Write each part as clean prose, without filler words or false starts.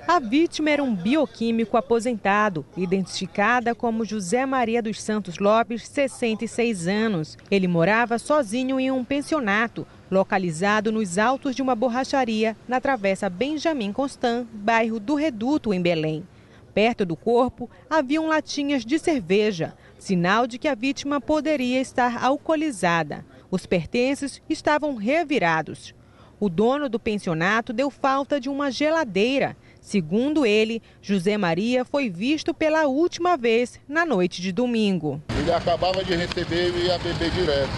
A vítima era um bioquímico aposentado, identificada como José Maria dos Santos Lopes, 66 anos. Ele morava sozinho em um pensionato, localizado nos altos de uma borracharia, na Travessa Benjamin Constant, bairro do Reduto, em Belém. Perto do corpo, haviam latinhas de cerveja, sinal de que a vítima poderia estar alcoolizada. Os pertences estavam revirados. O dono do pensionato deu falta de uma geladeira. Segundo ele, José Maria foi visto pela última vez na noite de domingo. Ele acabava de receber e ia beber direto.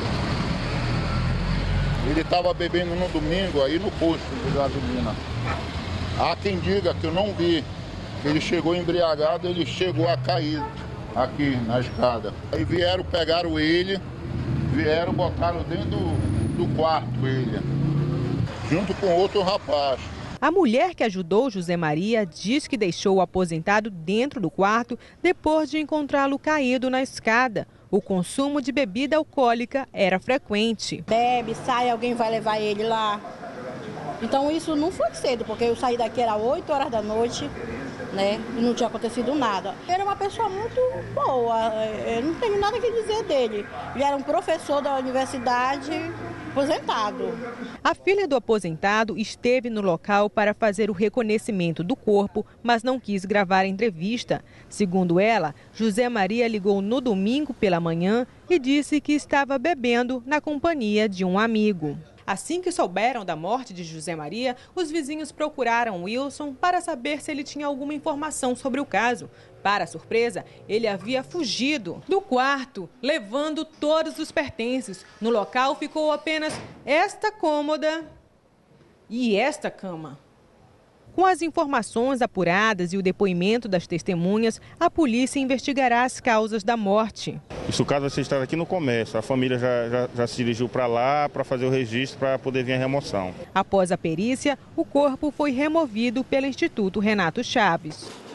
Ele estava bebendo no domingo aí no posto de gasolina. Há quem diga que eu não vi. Ele chegou embriagado, ele chegou a cair aqui na escada. Aí pegaram ele, botaram dentro do quarto ele, junto com outro rapaz. A mulher que ajudou José Maria diz que deixou o aposentado dentro do quarto depois de encontrá-lo caído na escada. O consumo de bebida alcoólica era frequente. Bebe, sai, alguém vai levar ele lá. Então isso não foi cedo, porque eu saí daqui, era 8 horas da noite, né? E não tinha acontecido nada. Ele era uma pessoa muito boa, eu não tenho nada que dizer dele. Ele era um professor da universidade, aposentado. A filha do aposentado esteve no local para fazer o reconhecimento do corpo, mas não quis gravar a entrevista. Segundo ela, José Maria ligou no domingo pela manhã e disse que estava bebendo na companhia de um amigo. Assim que souberam da morte de José Maria, os vizinhos procuraram Wilson para saber se ele tinha alguma informação sobre o caso. Para surpresa, ele havia fugido do quarto, levando todos os pertences. No local ficou apenas esta cômoda e esta cama. Com as informações apuradas e o depoimento das testemunhas, a polícia investigará as causas da morte. Isso, caso você esteja aqui no comércio, a família já se dirigiu para lá para fazer o registro para poder vir a remoção. Após a perícia, o corpo foi removido pelo Instituto Renato Chaves.